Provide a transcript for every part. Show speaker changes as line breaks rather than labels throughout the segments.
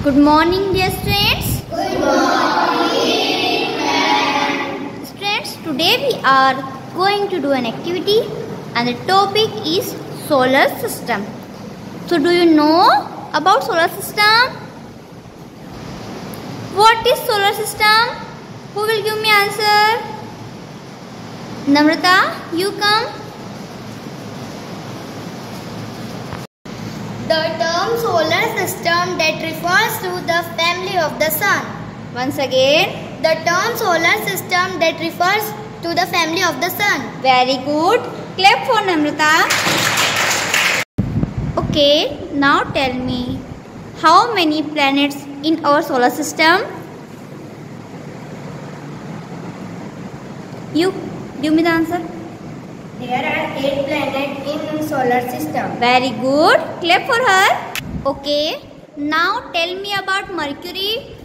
Good morning, dear students.
Good morning, ma'am.
Students, today we are going to do an activity and the topic is solar system. So, do you know about solar system? What is solar system? Who will give me answer? Namrata, you come.
The term solar system that refers to the family of the sun.
Once again.
The term solar system that refers to the family of the sun.
Very good. Clap for Namrata. Okay, now tell me, how many planets in our solar system? You give me the answer.
There are 8 planets in solar system.
Very good. Clap for her. Okay, now tell me about Mercury.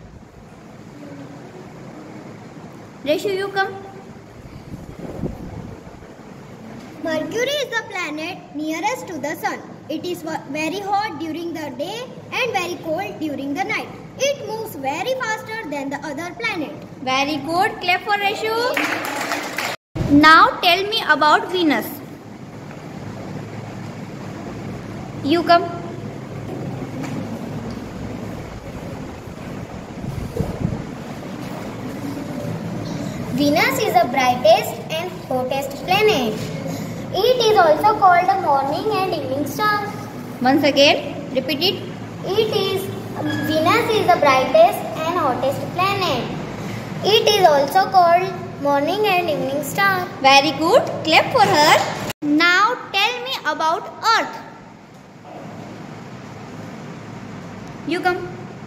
Reshu, you come.
Mercury is the planet nearest to the sun. It is very hot during the day and very cold during the night. It moves very faster than the other planet.
Very good. Clap for Reshu. Now tell me about Venus. You come.
Venus is the brightest and hottest planet. It is also called the morning and evening star.
Once again, repeat it.
Venus is the brightest and hottest planet. It is also called morning and evening star.
Very good. Clap for her. Now tell me about Earth. You come.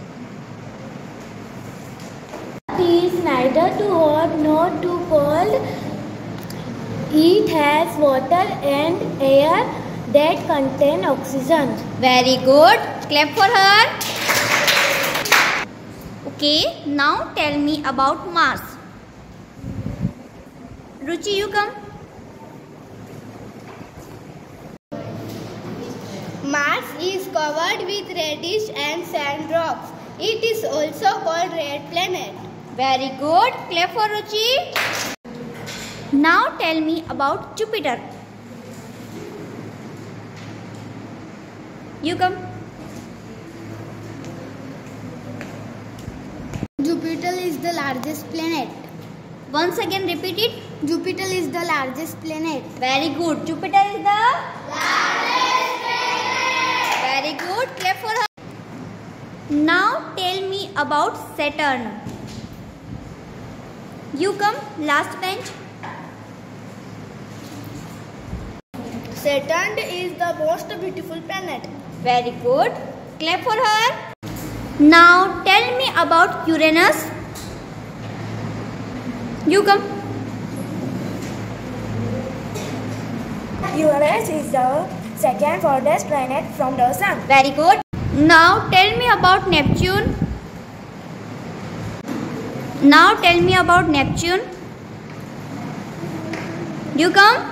It is neither too hot nor too cold. It has water and air that contain oxygen.
Very good. Clap for her. Okay, now tell me about Mars. Ruchi, you come.
Mars is covered with reddish and sand rocks. It is also called red planet.
Very good. Clap for Ruchi. Now tell me about Jupiter. You come.
Jupiter is the largest planet.
Once again repeat it.
Jupiter is the largest planet.
Very good. Jupiter is the largest planet. Very good. Clap for her. Now tell me about Saturn. You come, last bench.
Saturn is the most beautiful planet.
Very good. Clap for her. Now tell me about Uranus. You come.
Uranus is the second farthest planet from the sun.
Very good. Now tell me about Neptune. Now tell me about Neptune. You come.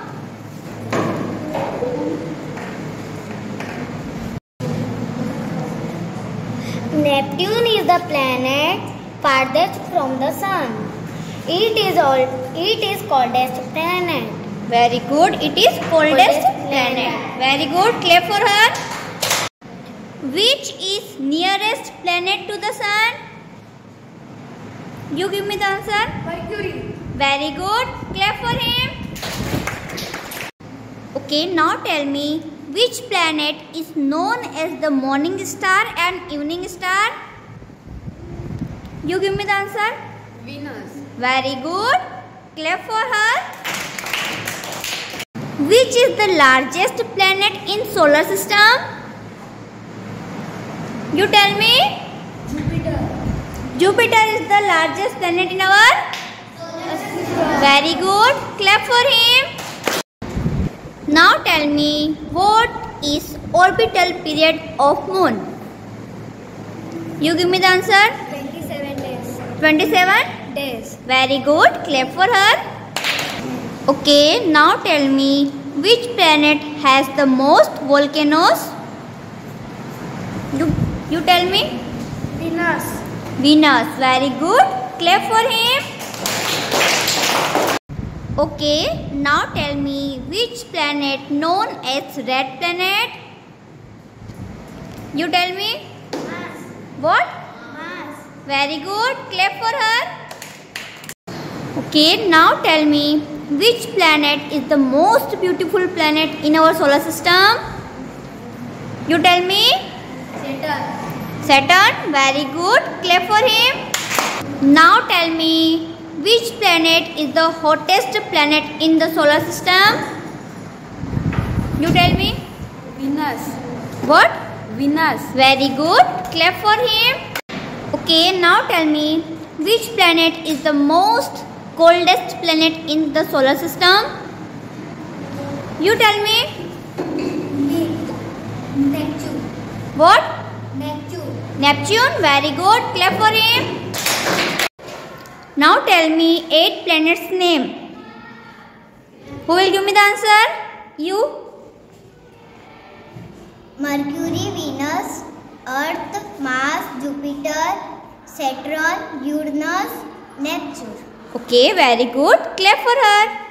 Neptune is the planet farthest from the sun. It is coldest planet.
Very good. It is coldest planet. Very good. Clap for her. Which is nearest planet to the sun? You give me the answer.
Mercury.
Very good. Clap for him. Okay, now tell me, which planet is known as the morning star and evening star? You give me the answer.
Venus.
Very good. Clap for her. Which is the largest planet in solar system? You tell me.
Jupiter.
Jupiter is the largest planet in our
Solar system.
Very good. Clap for him. Now tell me, what is orbital period of moon? You give me the answer.
27 days.
27
Days.
Very good. Clap for her. Okay, now tell me, which planet has the most volcanoes? You tell me.
Venus.
Venus. Very good. Clap for him. Okay, now tell me which planet known as red planet? You tell me.
Mars.
What?
Mars.
Very good. Clap for her. Okay, now tell me which planet is the most beautiful planet in our solar system? You tell me.
Saturn.
Saturn. Very good. Clap for him. Now tell me which planet is the hottest planet in the solar system? You tell me.
Venus.
What?
Venus.
Very good. Clap for him. Okay, now tell me which planet is the most coldest planet in the solar system? You tell me.
Neptune.
What?
Neptune.
Neptune. Very good. Clap for him. Now tell me 8 planets name. Who will give me the answer? You?
Mercury, Venus, Earth, Mars, Jupiter, Saturn, Uranus, Neptune.
Okay, very good. Clap for her.